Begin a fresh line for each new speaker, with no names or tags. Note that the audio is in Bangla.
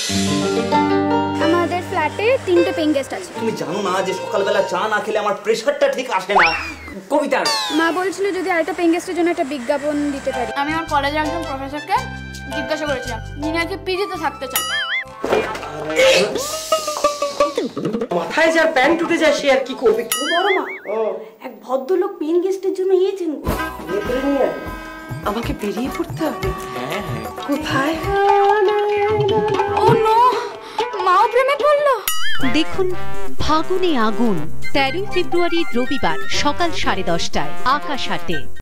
আমাদের ফ্ল্যাটে 3টে পেইং গেস্ট আছে।
তুমি জানো না যে সকালবেলা চা না খেলে আমার প্রেশারটা ঠিক আসে না। কবিতার
মা বলছিল যদি আরেকটা পেইং গেস্টের জন্য একটা বিজ্ঞাপন দিতে পারি।
আমি আমার কলেজের একজন প্রফেসরকে জিজ্ঞাসা করেছিলাম যিনি নাকি পিজিতে থাকতে চান।
মাথায় যার প্যান্ট উঠে যায় সে আর কি করবে?
বড় মা, এক ভদ্রলোক পেইং গেস্টের জন্য ইয়েছেন
আমাকে বেরিয়ে পড়তে হবে। কোথায়?
ও নো, মাও প্রেমে পড়লো।
দেখুন ফাগুনে আগুন 13 ফেব্রুয়ারি রবিবার সকাল 10:30টায় আকাশ আটে।